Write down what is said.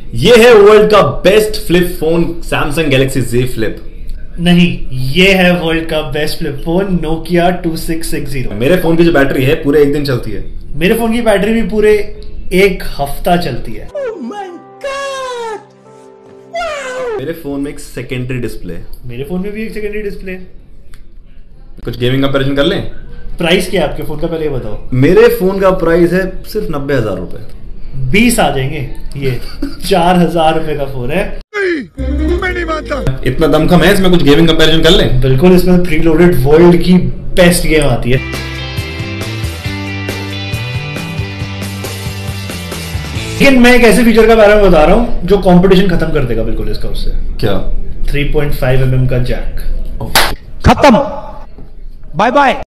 ये है वर्ल्ड का best flip phone Samsung Galaxy Z Flip। नहीं, ये है वर्ल्ड का बेस्ट फ्लिप फोन Nokia 2660। मेरे फोन की जो बैटरी है पूरे एक दिन चलती है। मेरे फोन की बैटरी भी पूरे एक हफ्ता चलती है। मेरे फोन में एक सेकेंडरी डिस्प्ले है। मेरे फोन में भी एक सेकेंडरी डिस्प्ले है। कुछ गेमिंग कंपैरिजन कर लें। प्राइस क्या है आपके फोन का, पहले ये बताओ। मेरे फोन का प्राइस है सिर्फ 90,000 रुपए। 20 आ जाएंगे। ये 4,000 रुपए का फोन है। मैं नहीं मानता। इतना दम कम है इसमें, कुछ गेमिंग कंपैरिजन कर लें। बिल्कुल, इसमें प्रीलोडेड वर्ल्ड की बेस्ट गेम आती है। लेकिन मैं एक ऐसे फीचर का बारे में बता रहा हूं जो कंपटीशन खत्म कर देगा बिल्कुल इसका। उससे क्या? 3.5 mm का जैक। खत्म। Bye bye.